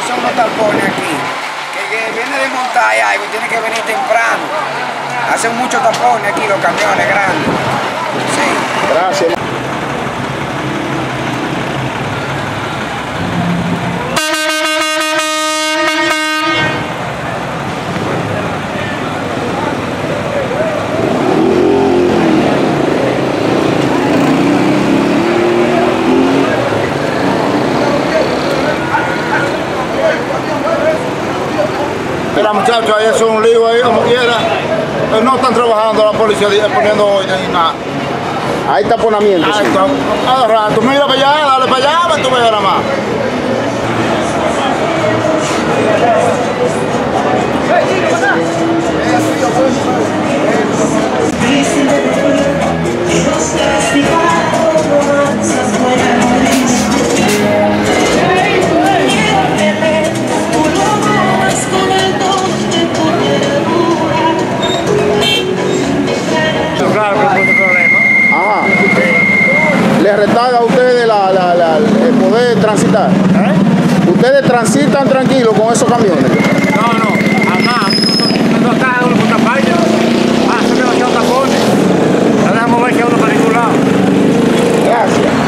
son unos tapones aquí. Que viene de montar y algo, tiene que venir temprano. Hacen muchos tapones aquí los camiones grandes. Sí. Gracias. Mira, muchachos, ahí es un lío ahí, como quiera. No están trabajando la policía poniendo orden ni nada. Hay taponamiento. Ahí Sí. está. Cada rato, mira para allá, dale para allá, tú ves nada más. Ajá. ¿Les retaga a ustedes el poder transitar? ¿Ustedes transitan tranquilos con esos camiones? No, jamás. No está uno por otra parte. Son demasiados tapones. No dejamos ver que uno para ningún lado. Gracias.